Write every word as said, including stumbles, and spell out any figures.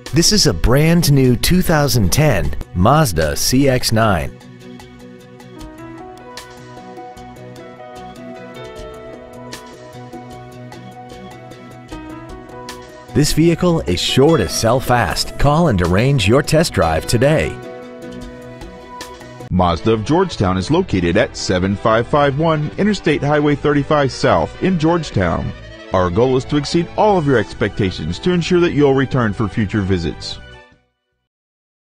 This is a brand new two thousand ten Mazda C X nine. This vehicle is sure to sell fast. Call and arrange your test drive today. Mazda of Georgetown is located at seven five five one Interstate Highway thirty-five South in Georgetown. Our goal is to exceed all of your expectations to ensure that you'll return for future visits.